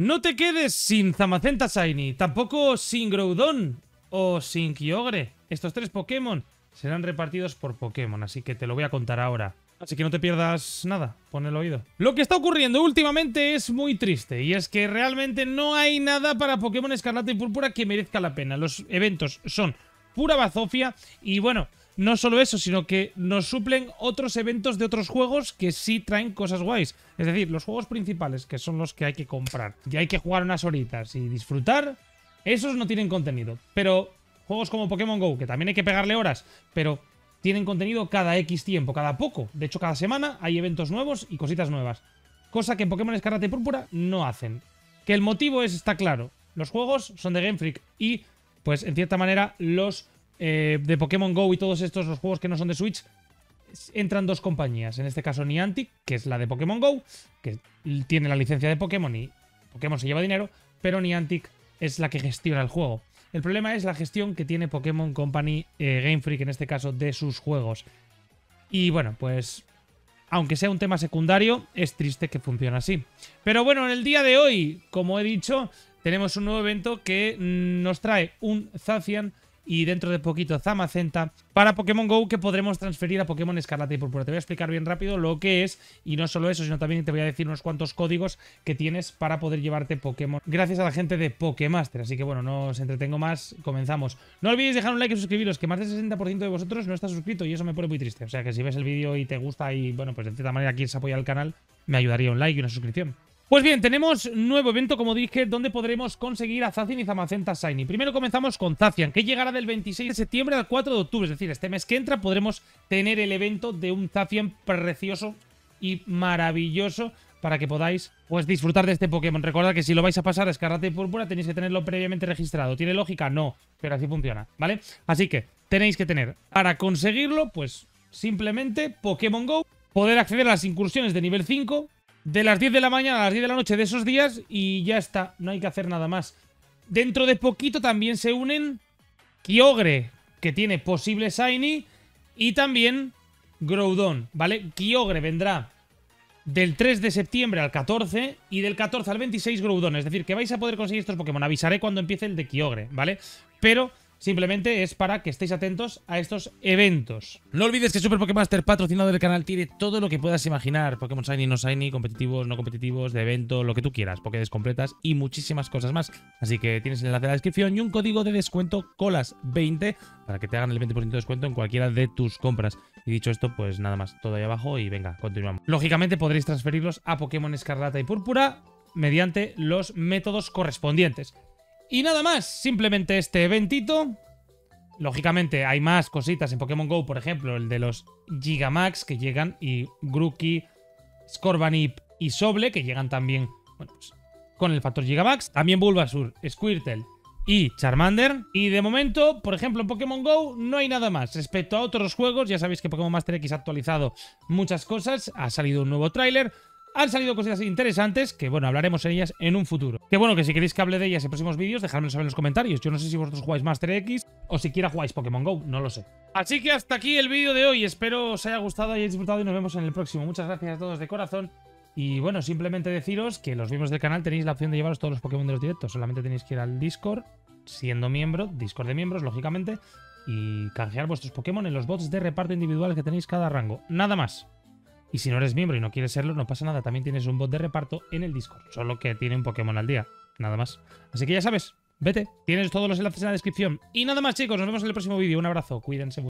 No te quedes sin Zamazenta Shiny, tampoco sin Groudon o sin Kyogre. Estos 3 Pokémon serán repartidos por Pokémon, así que te lo voy a contar ahora. Así que no te pierdas nada, pon el oído. Lo que está ocurriendo últimamente es muy triste, y es que realmente no hay nada para Pokémon Escarlata y Púrpura que merezca la pena. Los eventos son pura bazofia y bueno, no solo eso, sino que nos suplen otros eventos de otros juegos que sí traen cosas guays. Es decir, los juegos principales, que son los que hay que comprar y hay que jugar unas horitas y disfrutar, esos no tienen contenido. Pero juegos como Pokémon GO, que también hay que pegarle horas, pero tienen contenido cada X tiempo, cada poco. De hecho, cada semana hay eventos nuevos y cositas nuevas. Cosa que en Pokémon Escarlata y Púrpura no hacen. Que el motivo está claro. Los juegos son de Game Freak y, pues, en cierta manera, los de Pokémon GO y todos estos, los juegos que no son de Switch, entran dos compañías. En este caso Niantic, que es la de Pokémon GO, que tiene la licencia de Pokémon y Pokémon se lleva dinero, pero Niantic es la que gestiona el juego. El problema es la gestión que tiene Pokémon Company, Game Freak en este caso, de sus juegos. Y bueno, pues aunque sea un tema secundario, es triste que funcione así. Pero bueno, en el día de hoy, como he dicho, tenemos un nuevo evento que nos trae un Zacian y dentro de poquito Zamazenta para Pokémon GO, que podremos transferir a Pokémon Escarlata y Púrpura. Te voy a explicar bien rápido lo que es, y no solo eso, sino también te voy a decir unos cuantos códigos que tienes para poder llevarte Pokémon gracias a la gente de Pokémaster. Así que bueno, no os entretengo más, comenzamos. No olvidéis dejar un like y suscribiros, que más del 60% de vosotros no está suscrito y eso me pone muy triste. O sea que si ves el vídeo y te gusta y bueno, pues de cierta manera quieres apoyar el canal, me ayudaría un like y una suscripción. Pues bien, tenemos nuevo evento, como dije, donde podremos conseguir a Zacian y Zamazenta Shiny. Primero comenzamos con Zacian, que llegará del 26 de septiembre al 4 de octubre. Es decir, este mes que entra podremos tener el evento de un Zacian precioso y maravilloso para que podáis, pues, disfrutar de este Pokémon. Recordad que si lo vais a pasar a Escarlata y Púrpura tenéis que tenerlo previamente registrado. ¿Tiene lógica? No, pero así funciona, ¿vale? Así que tenéis que tener, para conseguirlo, pues, simplemente Pokémon GO, poder acceder a las incursiones de nivel 5... de las 10 de la mañana a las 10 de la noche de esos días y ya está, no hay que hacer nada más. Dentro de poquito también se unen Kyogre, que tiene posible Shiny, y también Groudon, ¿vale? Kyogre vendrá del 3 de septiembre al 14 y del 14 al 26 Groudon, es decir, que vais a poder conseguir estos Pokémon. Avisaré cuando empiece el de Kyogre, ¿vale? Pero simplemente es para que estéis atentos a estos eventos. No olvides que Super Pokémaster, patrocinado del canal, tiene todo lo que puedas imaginar. Pokémon Shiny, no Shiny, competitivos, no competitivos, de evento, lo que tú quieras. Pokédex completas y muchísimas cosas más. Así que tienes el enlace en la descripción y un código de descuento COLAS20 para que te hagan el 20% de descuento en cualquiera de tus compras. Y dicho esto, pues nada más, todo ahí abajo y venga, continuamos. Lógicamente podréis transferirlos a Pokémon Escarlata y Púrpura mediante los métodos correspondientes. Y nada más, simplemente este eventito. Lógicamente hay más cositas en Pokémon GO, por ejemplo, el de los Gigamax que llegan, y Grookey, Scorbunny y Sobble que llegan también, bueno, pues, con el factor Gigamax. También Bulbasaur, Squirtle y Charmander. Y de momento, por ejemplo, en Pokémon GO no hay nada más. Respecto a otros juegos, ya sabéis que Pokémon Master X ha actualizado muchas cosas, ha salido un nuevo tráiler. Han salido cosas interesantes que, bueno, hablaremos en ellas en un futuro. Que bueno, que si queréis que hable de ellas en próximos vídeos, dejadmelo saber en los comentarios. Yo no sé si vosotros jugáis Master X o siquiera jugáis Pokémon GO, no lo sé. Así que hasta aquí el vídeo de hoy. Espero os haya gustado, hayáis disfrutado y nos vemos en el próximo. Muchas gracias a todos de corazón. Y bueno, simplemente deciros que los miembros del canal tenéis la opción de llevaros todos los Pokémon de los directos. Solamente tenéis que ir al Discord, siendo miembro, Discord de miembros, lógicamente, y canjear vuestros Pokémon en los bots de reparto individuales que tenéis cada rango. Nada más. Y si no eres miembro y no quieres serlo, no pasa nada. También tienes un bot de reparto en el Discord. Solo que tiene un Pokémon al día. Nada más. Así que ya sabes, vete. Tienes todos los enlaces en la descripción. Y nada más, chicos. Nos vemos en el próximo vídeo. Un abrazo. Cuídense mucho.